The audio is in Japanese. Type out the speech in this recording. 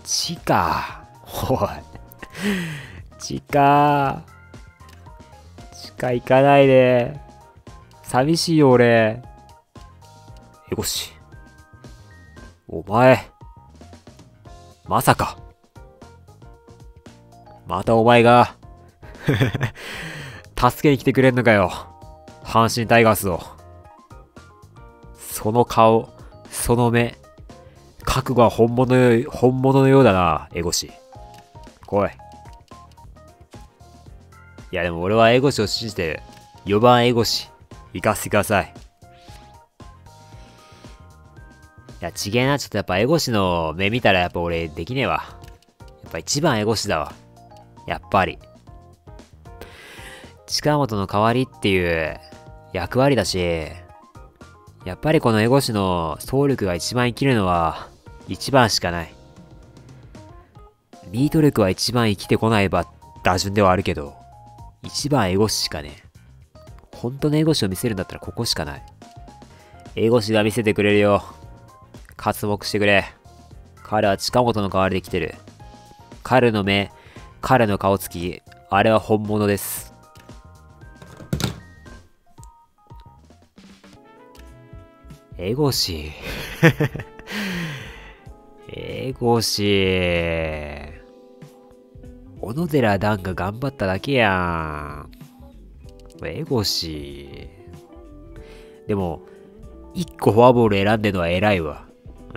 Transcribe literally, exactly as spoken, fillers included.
地か。おい。地か。地下行かないで。寂しいよ、俺。エゴシ。お前。まさか。またお前が、助けに来てくれんのかよ。阪神タイガースを。その顔、その目。覚悟は本物よ、本物のようだな、エゴシ。来い。いやでも俺はエゴシを信じてる。よばんエゴシ。行かせてください。いや、ちげえな。ちょっとやっぱエゴシの目見たらやっぱ俺できねえわ。やっぱ一番エゴシだわ。やっぱり。近本の代わりっていう役割だし、やっぱりこのエゴシの総力が一番生きるのは一番しかない。ミート力は一番生きてこないば打順ではあるけど、一番エゴシしかねえ。本当のエゴシを見せるんだったらここしかない。エゴシが見せてくれるよ。活目してくれ。彼は近本の代わりで来てる。彼の目、彼の顔つき、あれは本物です。エゴシ。エゴシ。小野寺段が頑張っただけやん。エゴシ。でも、一個フォアボール選んでるのは偉いわ。